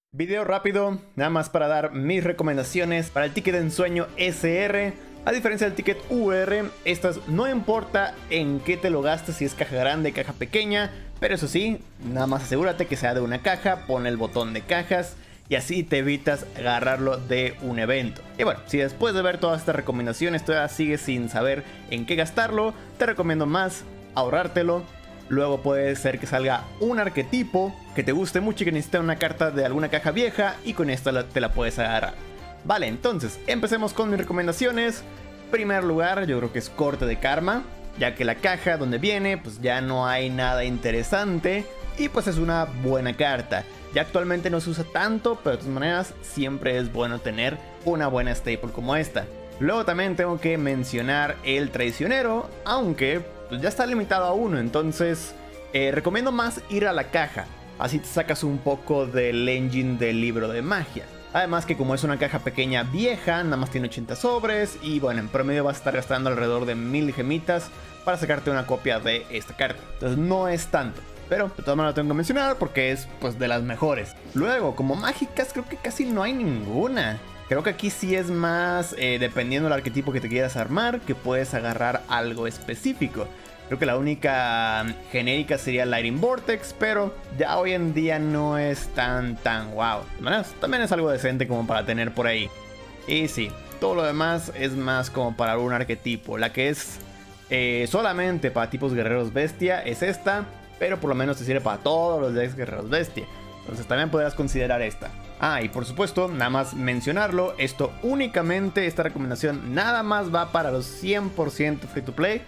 Video rápido, nada más para dar mis recomendaciones para el ticket de ensueño SR. A diferencia del ticket UR, estas no importa en qué te lo gastes, si es caja grande, caja pequeña, pero eso sí, nada más asegúrate que sea de una caja, pon el botón de cajas y así te evitas agarrarlo de un evento. Y bueno, si después de ver todas estas recomendaciones todavía sigues sin saber en qué gastarlo, te recomiendo más ahorrártelo. Luego puede ser que salga un arquetipo que te guste mucho y que necesite una carta de alguna caja vieja y con esta te la puedes agarrar. Vale, entonces empecemos con mis recomendaciones. Primer lugar, yo creo que es Corte de Karma, ya que la caja donde viene pues ya no hay nada interesante y pues es una buena carta. Ya actualmente no se usa tanto, pero de todas maneras siempre es bueno tener una buena staple como esta. Luego también tengo que mencionar el Traicionero, aunque pues ya está limitado a uno, entonces recomiendo más ir a la caja. Así te sacas un poco del engine del libro de magia. Además que como es una caja pequeña vieja, nada más tiene 80 sobres y bueno, en promedio vas a estar gastando alrededor de 1000 gemitas para sacarte una copia de esta carta. Entonces no es tanto. Pero de todas maneras lo tengo que mencionar porque es pues de las mejores. Luego, como mágicas creo que casi no hay ninguna. Creo que aquí sí es más dependiendo del arquetipo que te quieras armar, que puedes agarrar algo específico. Creo que la única genérica sería Lightning Vortex, pero ya hoy en día no es tan wow. También es algo decente como para tener por ahí. Y sí, todo lo demás es más como para un arquetipo. La que es solamente para tipos guerreros bestia es esta, pero por lo menos te sirve para todos los decks guerreros bestia. Entonces también podrás considerar esta. Ah, y por supuesto, nada más mencionarlo, esto únicamente, esta recomendación nada más va para los 100% free to play.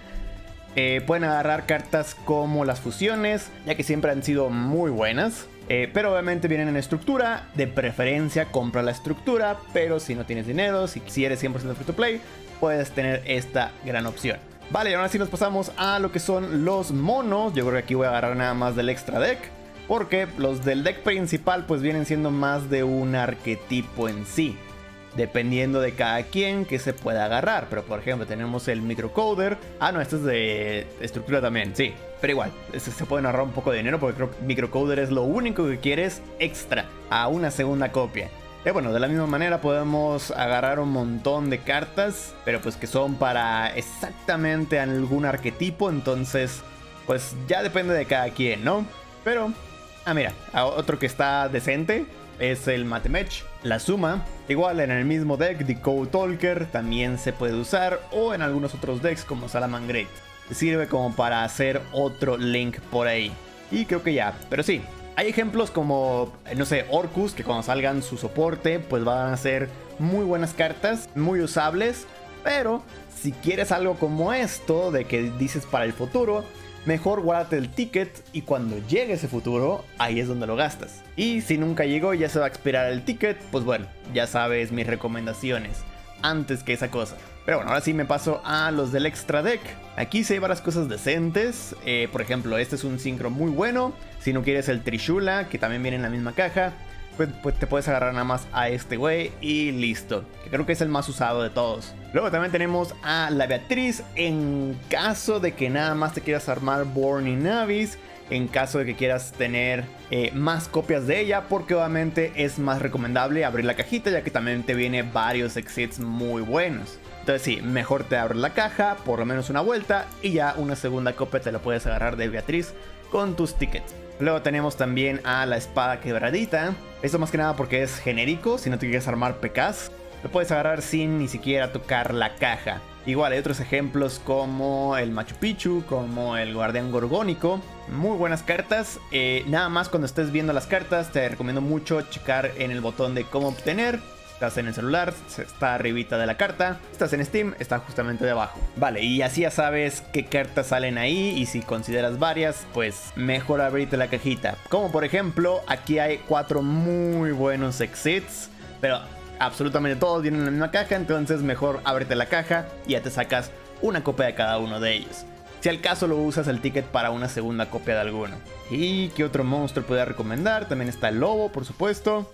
Pueden agarrar cartas como las fusiones, ya que siempre han sido muy buenas. Pero obviamente vienen en estructura, de preferencia compra la estructura, pero si no tienes dinero, si eres 100% free to play, puedes tener esta gran opción. Vale, y ahora sí nos pasamos a lo que son los monos. Yo creo que aquí voy a agarrar nada más del extra deck, porque los del deck principal pues vienen siendo más de un arquetipo en sí, dependiendo de cada quien que se pueda agarrar. Pero por ejemplo tenemos el Microcoder. Ah no, este es de estructura también, sí. Pero igual, se pueden ahorrar un poco de dinero porque creo que Microcoder es lo único que quieres extra a una segunda copia. Y bueno, de la misma manera podemos agarrar un montón de cartas, pero pues que son para exactamente algún arquetipo. Entonces pues ya depende de cada quien, ¿no? Pero mira, otro que está decente es el Matemech, la suma. Igual en el mismo deck, Decode Talker también se puede usar, o en algunos otros decks como Salamangreat. Sirve como para hacer otro link por ahí. Y creo que ya, pero sí, hay ejemplos como, no sé, Orcus, que cuando salgan su soporte, pues van a ser muy buenas cartas, muy usables. Pero si quieres algo como esto, de que dices para el futuro, mejor guárdate el ticket y cuando llegue ese futuro, ahí es donde lo gastas. Y si nunca llegó y ya se va a expirar el ticket, pues bueno, ya sabes mis recomendaciones antes que esa cosa. Pero bueno, ahora sí me paso a los del extra deck. Aquí sí hay varias cosas decentes. Por ejemplo, este es un sincro muy bueno. Si no quieres el Trishula, que también viene en la misma caja, pues te puedes agarrar nada más a este güey y listo. Que creo que es el más usado de todos. Luego también tenemos a la Beatriz en caso de que nada más te quieras armar Born in Abyss. En caso de que quieras tener más copias de ella, porque obviamente es más recomendable abrir la cajita, ya que también te viene varios exits muy buenos. Entonces sí, mejor te abres la caja, por lo menos una vuelta, y ya una segunda copia te la puedes agarrar de Beatriz con tus tickets. Luego tenemos también a la Espada Quebradita. Esto más que nada porque es genérico, si no te quieres armar PKs, lo puedes agarrar sin ni siquiera tocar la caja. Igual hay otros ejemplos como el Machu Picchu, como el Guardián Gorgónico. Muy buenas cartas. Nada más cuando estés viendo las cartas te recomiendo mucho checar en el botón de cómo obtener. Estás en el celular, está arribita de la carta. Estás en Steam, está justamente debajo. Vale, y así ya sabes qué cartas salen ahí. Y si consideras varias, pues mejor abrirte la cajita. Como por ejemplo, aquí hay 4 muy buenos exits, pero absolutamente todos vienen en la misma caja, entonces mejor ábrete la caja y ya te sacas una copia de cada uno de ellos. Si al caso lo usas el ticket para una segunda copia de alguno. ¿Y qué otro monstruo puedo recomendar? También está el lobo, por supuesto.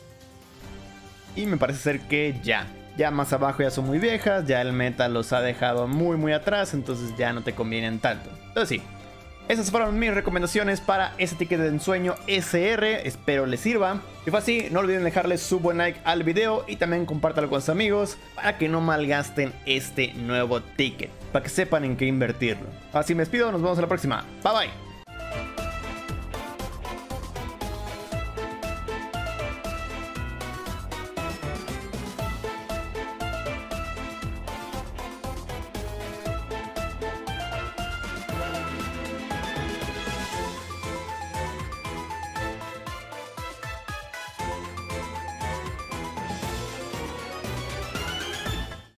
Y me parece ser que ya más abajo ya son muy viejas, ya el meta los ha dejado muy atrás, entonces ya no te convienen tanto. Entonces sí, Esas fueron mis recomendaciones para ese ticket de ensueño SR, espero les sirva. Si fue así, no olviden dejarle su buen like al video y también compártalo con sus amigos para que no malgasten este nuevo ticket, para que sepan en qué invertirlo. Así me despido, nos vemos en la próxima. Bye bye.